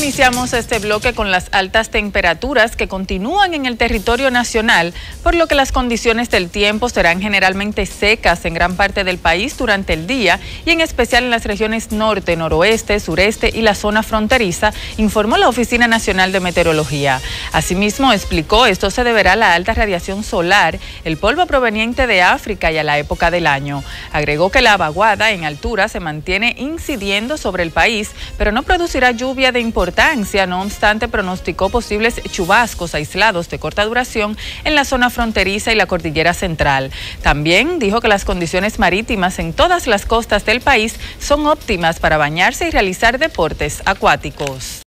Iniciamos este bloque con las altas temperaturas que continúan en el territorio nacional, por lo que las condiciones del tiempo serán generalmente secas en gran parte del país durante el día y en especial en las regiones norte, noroeste, sureste y la zona fronteriza, informó la Oficina Nacional de Meteorología. Asimismo, explicó, esto se deberá a la alta radiación solar, el polvo proveniente de África y a la época del año. Agregó que la vaguada en altura se mantiene incidiendo sobre el país, pero no producirá lluvia de importancia. No obstante, pronosticó posibles chubascos aislados de corta duración en la zona fronteriza y la cordillera central. También dijo que las condiciones marítimas en todas las costas del país son óptimas para bañarse y realizar deportes acuáticos.